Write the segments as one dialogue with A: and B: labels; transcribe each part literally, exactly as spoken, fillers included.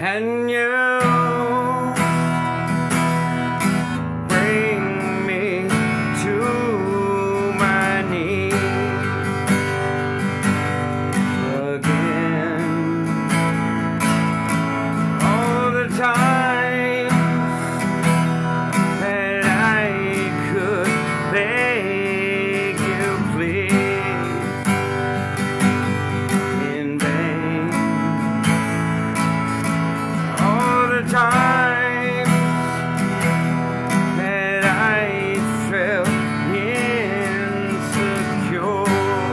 A: and you bring me to my knees again. All the times that I could beg you please in vain. All the times that I felt insecure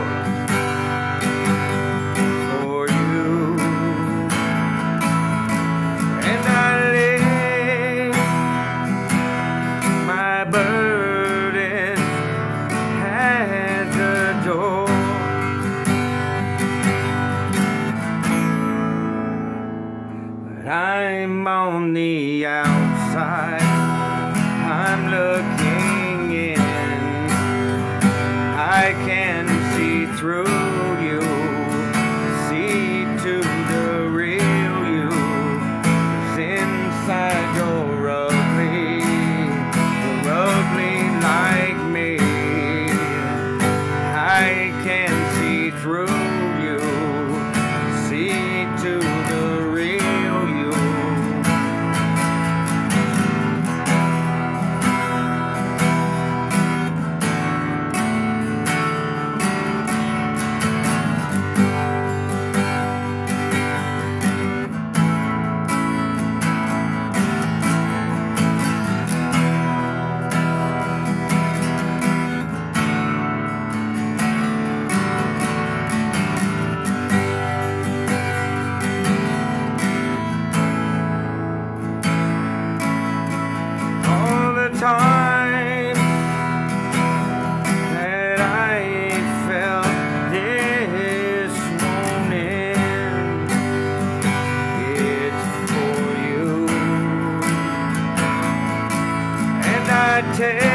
A: for you, and I laid my burdens at the door. But I'm on the outside, I'm looking in. I can see through you, see to the real you. 'Cause inside you're ugly, you're ugly like me. I can see through you, see to the real you. Time that I felt this morning, it's for you, and I tell